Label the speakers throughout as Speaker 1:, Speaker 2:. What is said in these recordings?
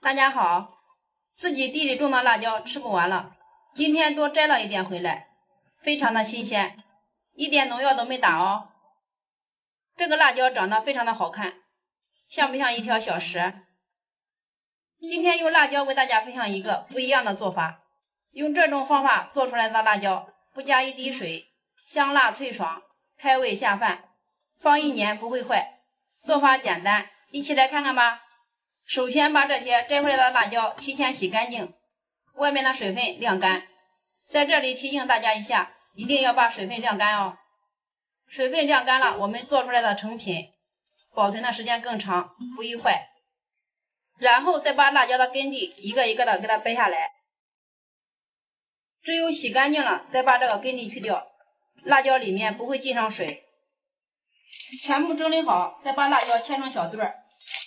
Speaker 1: 大家好，自己地里种的辣椒吃不完了，今天多摘了一点回来，非常的新鲜，一点农药都没打哦。这个辣椒长得非常的好看，像不像一条小蛇？今天用辣椒为大家分享一个不一样的做法，用这种方法做出来的辣椒不加一滴水，香辣脆爽，开胃下饭，放1年不会坏。做法简单，一起来看看吧。首先把这些摘回来的辣椒提前洗干净，外面的水分晾干。在这里提醒大家一下，一定要把水分晾干哦。水分晾干了，我们做出来的成品保存的时间更长，不易坏。然后再把辣椒的根蒂一个一个的给它掰下来，只有洗干净了再把这个根蒂去掉，辣椒里面不会进上水。全部整理好，再把辣椒切成小段。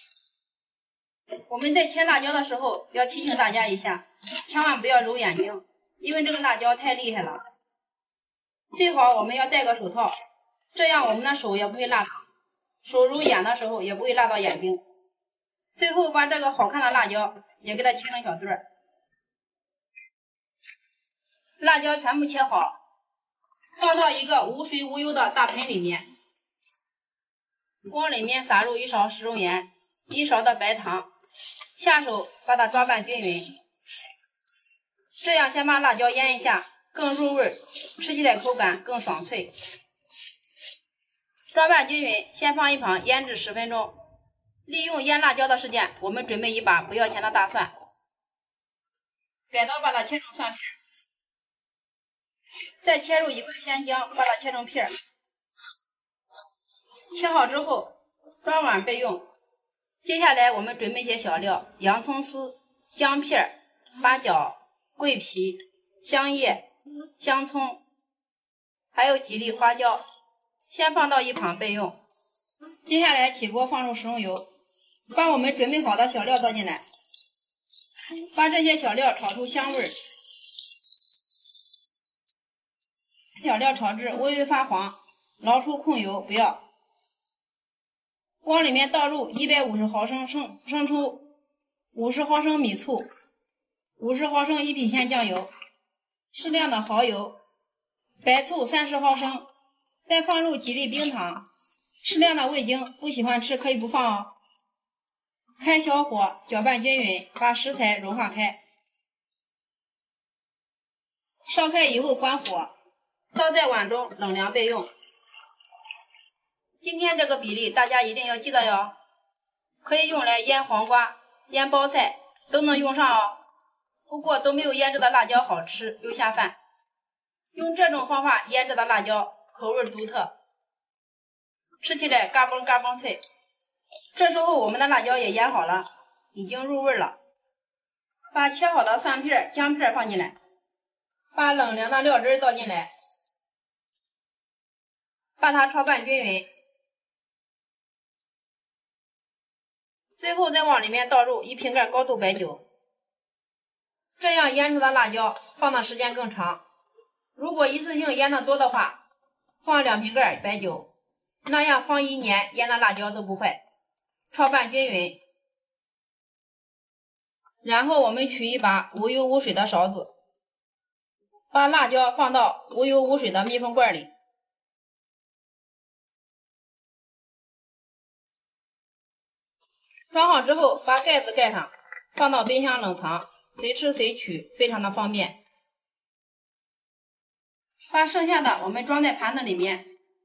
Speaker 1: 我们在切辣椒的时候要提醒大家一下，千万不要揉眼睛，因为这个辣椒太厉害了。最好我们要戴个手套，这样我们的手也不会辣到，手揉眼的时候也不会辣到眼睛。最后把这个好看的辣椒也给它切成小段。辣椒全部切好，放到一个无水无油的大盆里面，往里面撒入1勺食用盐，1勺的白糖，下手把它抓拌均匀。这样先把辣椒腌一下，更入味，吃起来口感更爽脆。抓拌均匀，先放一旁腌制10分钟。利用腌辣椒的时间，我们准备一把不要钱的大蒜，改刀把它切成蒜片，再切入1块鲜姜，把它切成片。切好之后装碗备用。接下来我们准备些小料，洋葱丝、姜片、八角、桂皮、香叶、香葱，还有几粒花椒，先放到一旁备用。接下来起锅放入食用油，把我们准备好的小料倒进来，把这些小料炒出香味，小料炒至微微发黄，捞出控油不要。往里面倒入150毫升生抽，50毫升米醋，50毫升一品鲜酱油，适量的蚝油，白醋30毫升，再放入几粒冰糖，适量的味精，不喜欢吃可以不放哦。开小火搅拌均匀，把食材融化开。烧开以后关火，倒在碗中冷凉备用。今天这个比例大家一定要记得哟，可以用来腌黄瓜、腌包菜都能用上哦。不过都没有腌制的辣椒好吃又下饭。用这种方法腌制的辣椒口味独特，吃起来嘎嘣嘎嘣脆。这时候我们的辣椒也腌好了，已经入味了。把切好的蒜片、姜片放进来，把冷凉的料汁倒进来，把它炒拌均匀。最后再往里面倒入1瓶盖高度白酒，这样腌制的辣椒放的时间更长。如果一次性腌的多的话，放2瓶盖白酒，那样放1年腌的辣椒都不坏。炒拌均匀，然后我们取一把无油无水的勺子，把辣椒放到无油无水的密封罐里。装好之后把盖子盖上，放到冰箱冷藏，随吃随取，非常的方便。把剩下的我们装在盘子里面，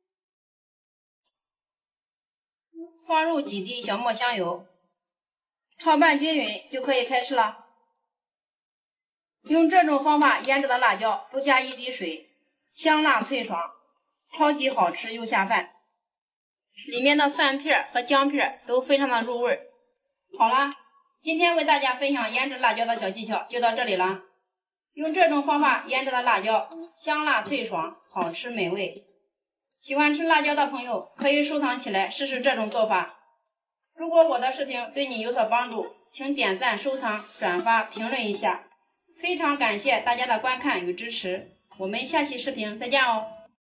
Speaker 1: 放入几滴小磨香油，炒拌均匀就可以开吃了。用这种方法腌制的辣椒不加一滴水，香辣脆爽，超级好吃又下饭。里面的蒜片和姜片都非常的入味。好啦，今天为大家分享腌制辣椒的小技巧就到这里了。用这种方法腌制的辣椒香辣脆爽，好吃美味。喜欢吃辣椒的朋友可以收藏起来试试这种做法。如果我的视频对你有所帮助，请点赞、收藏、转发、评论一下。非常感谢大家的观看与支持，我们下期视频再见哦。